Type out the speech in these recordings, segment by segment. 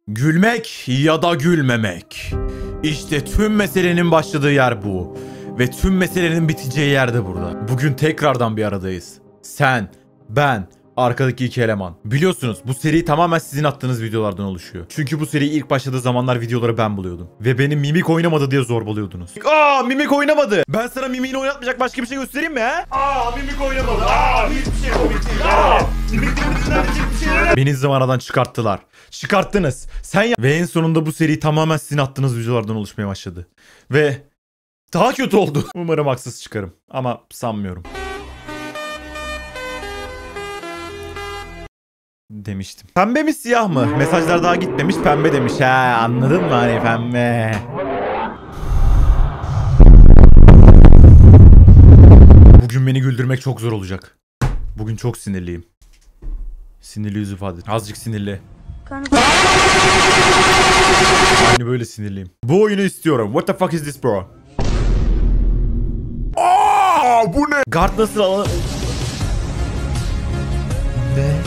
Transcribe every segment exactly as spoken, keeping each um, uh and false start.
Gülmek ya da gülmemek. İşte tüm meselenin başladığı yer bu. Ve tüm meselenin biteceği yer de burada. Bugün tekrardan bir aradayız. Sen, ben, arkadaki iki eleman. Biliyorsunuz bu seri tamamen sizin attığınız videolardan oluşuyor. Çünkü bu seri ilk başladığı zamanlar videoları ben buluyordum. Ve beni mimik oynamadı diye zorbalıyordunuz. Aa mimik oynamadı. Ben sana mimiğini oynatmayacak başka bir şey göstereyim mi he? Aa mimik oynamadı. Aa hiçbir şey komik değil. Aa mimik oynamadı. Beni zamanadan çıkarttılar. Çıkarttınız. Sen ya... Ve en sonunda bu seri tamamen sizin attığınız videolardan oluşmaya başladı. Ve daha kötü oldu. Umarım haksız çıkarım. Ama sanmıyorum. Demiştim. Pembe mi siyah mı? Mesajlar daha gitmemiş, pembe demiş. Ha anladın mı hani pembe? Bugün beni güldürmek çok zor olacak. Bugün çok sinirliyim. Sinirli yüz ifade. Azıcık sinirli. Aynı böyle sinirliyim. Bu oyunu istiyorum. What the fuck is this bro? Aa, bu ne? Guard nasıl al... Ne?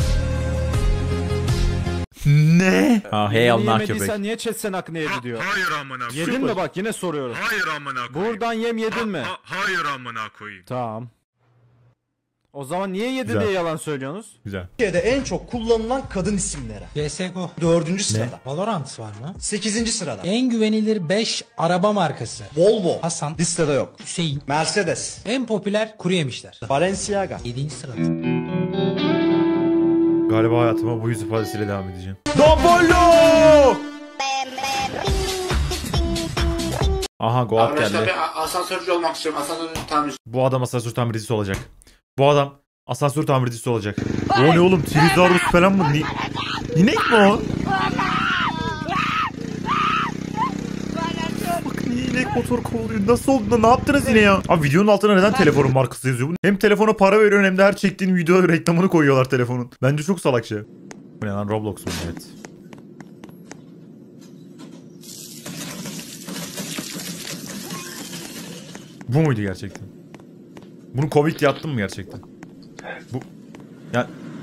Ne? Ha hey Allah köpek. Niye chatsen hakkını yedi diyor. Hayır amına. Yedin mi bak yine soruyorum. Hayır amına koyayım. Buradan yem yedin mi? Ha, hayır amına koyayım. Tamam. O zaman niye yedi Güzel. diye yalan söylüyorsunuz? Güzel. Türkiye'de en çok kullanılan kadın isimleri. C S G O. Dördüncü sırada. Valorant var mı? Sekizinci sırada. En güvenilir beş araba markası. Volvo. Hasan. Listede yok. Hüseyin. Mercedes. En popüler kuru yemişler. Balenciaga. yedinci sırada. Galiba hayatıma bu yüz ifadesiyle devam edeceğim. Dobolo! Aha Goat Arkadaşlar geldi. ben asansörcü olmak istiyorum. Asansör tamircisi. Bu adam asansör tamircisi olacak. Bu adam asansör tamircisi olacak. O ne oğlum? Trizarus falan mı? Ni İnek mi o? Bak niye inek motor kovalıyor? Nasıl oldu da ne yaptınız yine ya? Abi videonun altına neden telefonun markası yazıyor? Hem telefona para veriyor hem de her çektiğin video reklamını koyuyorlar telefonun. Bence çok salakça. Bu ne lan, Roblox mu? Evet. Bu muydu gerçekten? Bunu komik yaptın mı gerçekten? Bu... Ya...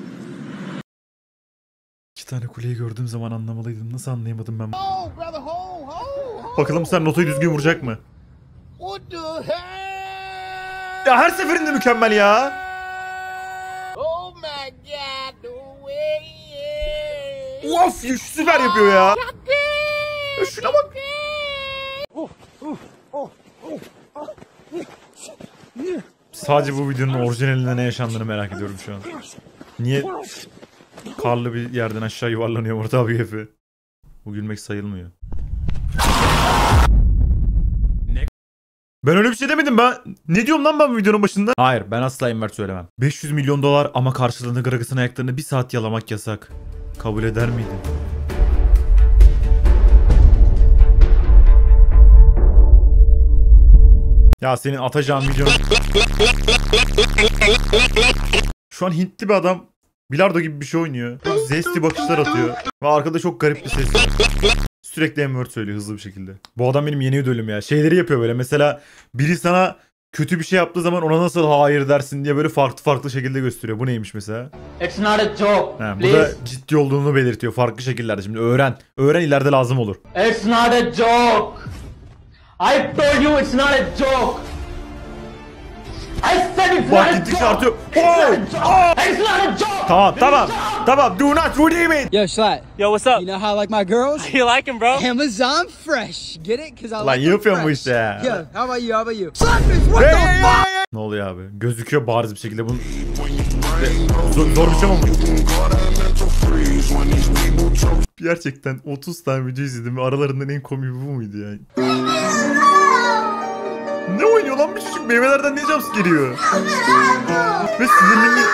İki tane kuleyi gördüğüm zaman anlamalıydım. Nasıl anlayamadım ben? Bakalım sen notayı düzgün vuracak mı? Ya her seferinde mükemmel ya. Of süper yapıyor ya. Ya şuna bak. Sadece bu videonun orijinalinde ne yaşandığını merak ediyorum şu an. Niye karlı bir yerden aşağı yuvarlanıyor Murat abi hepi? Bu gülmek sayılmıyor. Ne? Ben öyle bir şey demedim ben. Ne diyorum lan ben bu videonun başında? Hayır ben asla invert söylemem. beş yüz milyon dolar ama karşılığında Gragas'ın ayaklarını bir saat yalamak yasak. Kabul eder miydin? Ya senin atacağın videonun... Şu an Hintli bir adam bilardo gibi bir şey oynuyor. Çok zesli bakışlar atıyor. Ve arkada çok garip bir ses var. Sürekli M-word söylüyor hızlı bir şekilde. Bu adam benim yeni idolüm ya. Şeyleri yapıyor böyle. Mesela biri sana kötü bir şey yaptığı zaman ona nasıl hayır dersin diye böyle farklı farklı şekilde gösteriyor. Bu neymiş mesela? It's not a joke. He, bu da ciddi olduğunu belirtiyor farklı şekillerde. Şimdi öğren. Öğren ileride lazım olur. It's not a joke. I told you it's not a joke. I said it's Bak not a gittikçe joke. artıyor. It's not a joke. It's not a joke. Tamam tamam. Tamam do not redeem it. Yo, Slat. Yo, what's up? You know how I like my girls? You like him, bro? Amazon Fresh. Get it? Cause I Lan like them yapıyor mu fresh. işte ya? Yo, how about you? How about you? Slapfish, what Hey, the hey, fuck? hey, hey. Ne oluyor abi? Gözüküyor bariz bir şekilde bunun. Zor, zor bir şey mi? Gerçekten otuz tane video izledim ve aralarından en komiği bu muydu yani? Ne oynuyor lan bir çocuk? Meyvelerden ne jumpscare geliyor? Ve sinirleniyor.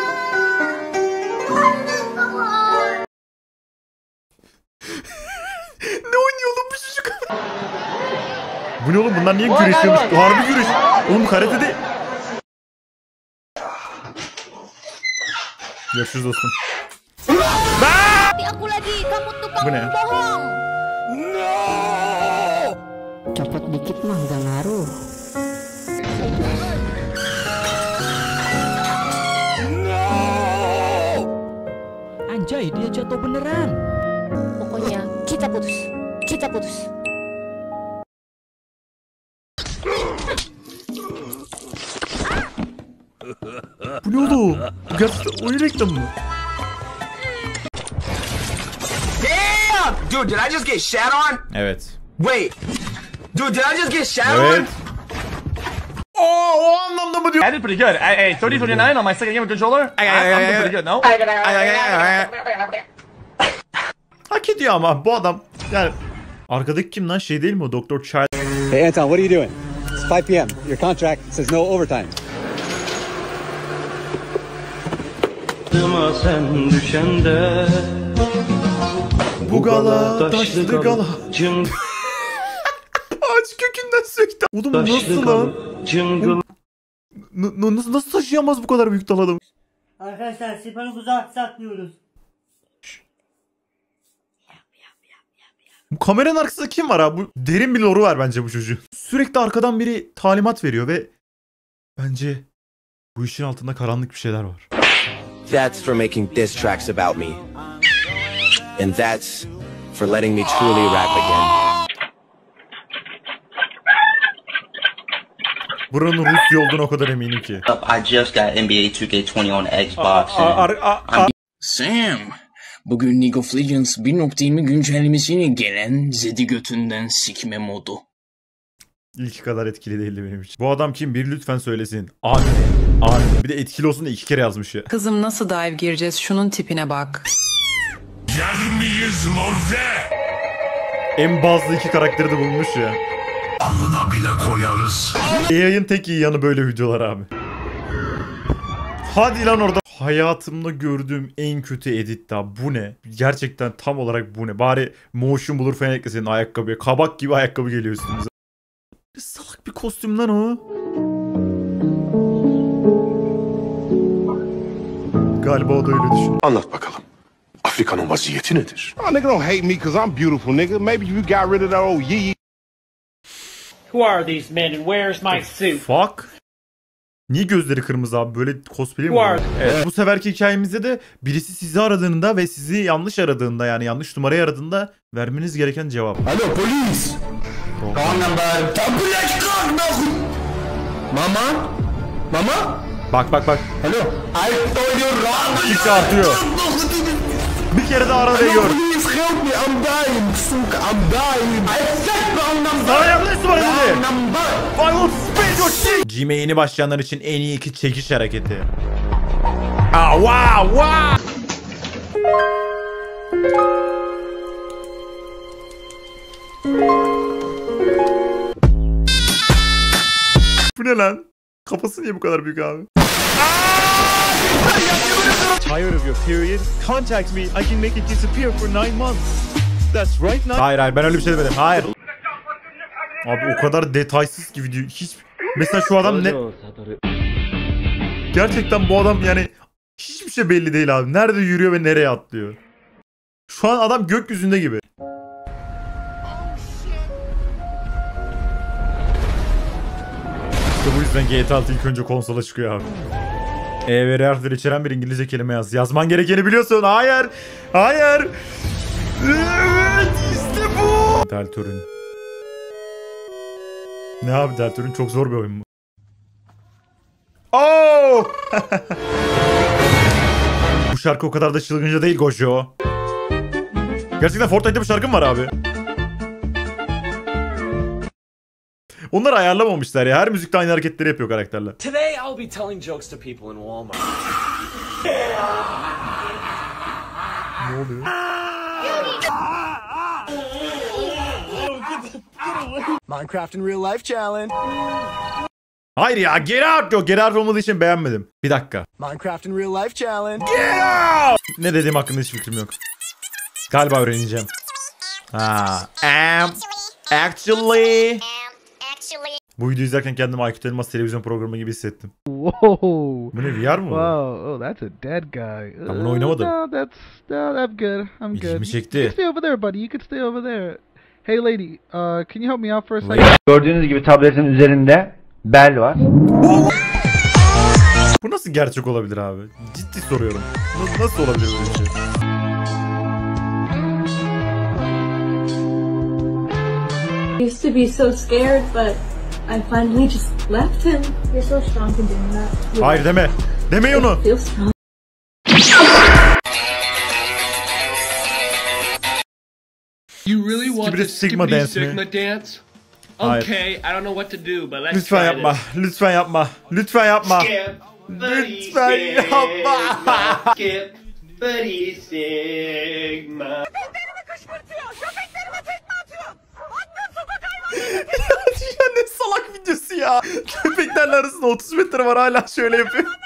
Ne oynuyor lan bu çocuk? Bu ne oğlum? Bunlar niye güreşiyormuş? Harbi güreş. Oğlum karate değil. Görüşürüz dostum. Bu ne? Copot dikit mah udah ngaruh. Anjay, dia jatuh beneran. Pokoknya Kita putus. Kita putus. Bu ne oldu? Bu gerçekten oyun reklamı mı? Damn! Dude, did I just get shat on? Evet. Wait. Dude, did I just get shat Evet. on? Oo, o anlamda mı diyor? I did pretty good. Hey, hey, thirty thirty-nine on my second game of controller. I, I'm doing pretty good, no? Hak ediyor ama bu adam yani arkadaki kim lan, şey değil mi o Doktor Child? Hey Anton, what are you doing? It's five p m Your contract says no overtime. Sen düşende Bu gala taşlı gala. Ağaç kökünden söktü. Oğlum bu nasıl lan? N- n- nasıl, nasıl taşıyamaz bu kadar büyük dal adam? Arkadaşlar siparişimizi aksaklıyoruz. Bu kameranın arkasında kim var abi? Bu derin bir lore'u var bence bu çocuğun. Sürekli arkadan biri talimat veriyor ve bence bu işin altında karanlık bir şeyler var. That's for making diss tracks about me. And that's for letting me truly rap again. Buranın Rusya olduğuna o kadar eminim ki. I just got N B A two K yirmi on Xbox. Sam, bugün League of Legends bir nokta yirmi güncellemesiyle gelen Zed'i götünden sikme modu. İlki kadar etkili değildi benim için. Bu adam kim? Bir lütfen söylesin. Anne. Anne. Bir de etkili olsun da iki kere yazmış ya. Kızım nasıl dive gireceğiz? Şunun tipine bak. En bazlı iki karakteri de bulmuş ya. Alnına bile koyarız. A I'ın tek iyi yanı böyle videolar abi. Hadi lan orada. Hayatımda gördüğüm en kötü edit daha. Bu ne? Gerçekten tam olarak bu ne? Bari motion bulur falan ekleseydin ayakkabıya. Kabak gibi ayakkabı geliyor üstümüze. Salak bir kostüm lan o. Galiba o da öyle düşünüyor. Anlat bakalım. Afrika'nın vaziyeti nedir? Oh, nigga don't hate me because I'm beautiful, nigga. Maybe you got rid of that old yee. Who are these men and where's my suit? Fuck. Niye gözleri kırmızı abi? Böyle cosplay mi olur? Evet, bu seferki hikayemizde de birisi sizi aradığında ve sizi yanlış aradığında, yani yanlış numarayı aradığında vermeniz gereken cevap. Alo polis. Call number. Mama? Mama? Bak bak bak. Hello. I told you wrong. Gittikçe artıyor. Bir kere daha ara ve gör. Please help me. I'm dying. Suka, I'm dying. I said wrong number. Sana yanlış numara dedi. Wrong number. I will spin your shit. Gym'e yeni başlayanlar için en iyi iki çekiş hareketi. Ah wow wow. Bu ne lan? Kafası niye bu kadar büyük abi? Tired of your period? Contact me. I can make it disappear for nine months. That's right now. Hayır hayır, ben öyle bir şey demedim. Hayır. Abi o kadar detaysız ki video. Hiç... Mesela şu adam ne... Gerçekten bu adam yani hiçbir şey belli değil abi. Nerede yürüyor ve nereye atlıyor. Şu an adam gökyüzünde gibi. İşte bu yüzden G T A altı ilk önce konsola çıkıyor abi. E ve R harfleri içeren bir İngilizce kelime yaz. Yazman gerekeni biliyorsun. Hayır. Hayır. Evet işte bu. Deltarune. Ne abi Deltarune çok zor bir oyun mu? Oh! Bu şarkı o kadar da çılgınca değil Gojo. Gerçekten Fortnite'da bir şarkım var abi. Onlar ayarlamamışlar ya. Her müzikte aynı hareketleri yapıyor karakterler. Today I'll be telling jokes to people in Walmart. Ne oluyor? Minecraft in real life challenge. Hayır ya, get out diyor. Get out olmadığı için beğenmedim. Bir dakika. Minecraft in real life challenge. Get out! Ne dediğim hakkında hiç fikrim yok. Galiba öğreneceğim. Ha. Um, actually. Bu videoyu izlerken kendimi Aykut Elmas televizyon programı gibi hissettim. Whoa. Bu ne, V R mı? Wow. Oh, that's a dead guy. Ben bunu oynamadım. No, that's no, I'm good. I'm good. İlgimi çekti. You can stay over there, buddy. You can stay over there. Hey, lady. Uh, can you help me out for a second? Gördüğünüz gibi tabletin üzerinde bel var. Bu nasıl gerçek olabilir abi? Ciddi soruyorum. Nasıl, nasıl olabilir böyle bir şey? I used to be so scared, but I finally just left him. You're so strong for doing that. Hayır deme. Deme onu. Feel strong. You really want Skibidi to Sigma Skibidi dance mi? Sigma dance? Hayır. Okay, I don't know what to do, but let's Lütfen try yapma. this. Lütfen yapma. Lütfen yapma. Skip, buddy, Lütfen yapma. Skip, buddy, Sigma. Ya ne salak videosu ya. Köpeklerle arasında otuz metre var hala şöyle yapıyor.